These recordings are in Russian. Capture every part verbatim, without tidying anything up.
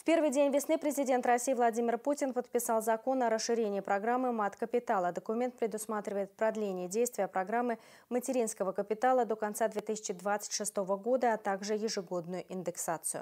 первый день весны президент России Владимир Путин подписал закон о расширении программы мат-капитала. Документ предусматривает продление действия программы материнского капитала до конца две тысячи двадцать шестого года, а также ежегодную индексацию.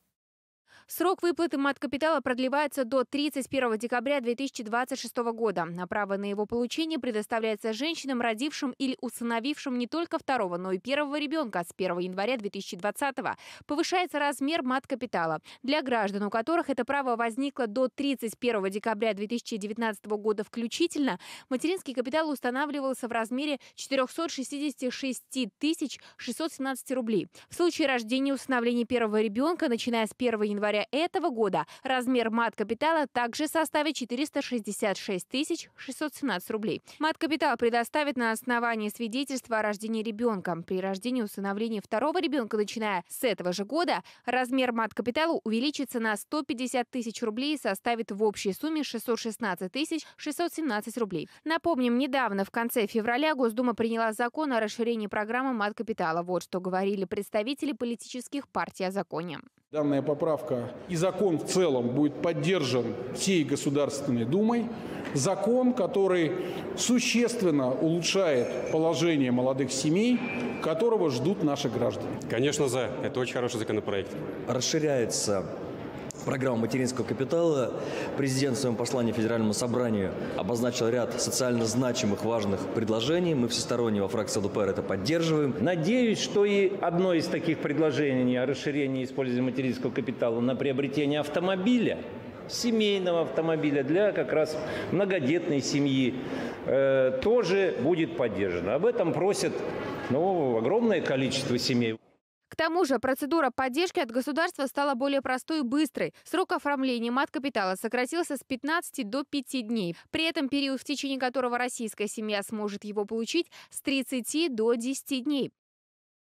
Срок выплаты мат-капитала продлевается до тридцать первого декабря две тысячи двадцать шестого года. А право на его получение предоставляется женщинам, родившим или усыновившим не только второго, но и первого ребенка с первого января две тысячи двадцатого. Повышается размер мат-капитала. Для граждан, у которых это право возникло до тридцать первого декабря две тысячи девятнадцатого года включительно, материнский капитал устанавливался в размере четырёхсот шестидесяти шести тысяч шестисот семнадцати рублей. В случае рождения и усыновления первого ребенка, начиная с первого января этого года, размер мат-капитала также составит четыреста шестьдесят шесть тысяч шестьсот семнадцать рублей. Мат-капитал предоставит на основании свидетельства о рождении ребенка. При рождении и усыновлении второго ребенка, начиная с этого же года, размер мат-капитала увеличится на сто пятьдесят тысяч рублей и составит в общей сумме шестьсот шестнадцать тысяч шестьсот семнадцать рублей. Напомним, недавно, в конце февраля, Госдума приняла закон о расширении программы мат-капитала. Вот что говорили представители политических партий о законе. Данная поправка и закон в целом будет поддержан всей Государственной Думой. Закон, который существенно улучшает положение молодых семей, которого ждут наши граждане. Конечно, за. Это очень хороший законопроект. Расширяется программа материнского капитала. Президент в своем послании Федеральному собранию обозначил ряд социально значимых, важных предложений. Мы всесторонне во фракции ЛДПР это поддерживаем. Надеюсь, что и одно из таких предложений о расширении использования материнского капитала на приобретение автомобиля, семейного автомобиля для как раз многодетной семьи, э, тоже будет поддержано. Об этом просят ну, огромное количество семей. К тому же процедура поддержки от государства стала более простой и быстрой. Срок оформления мат-капитала сократился с пятнадцати до пяти дней. При этом период, в течение которого российская семья сможет его получить, с тридцати до десяти дней.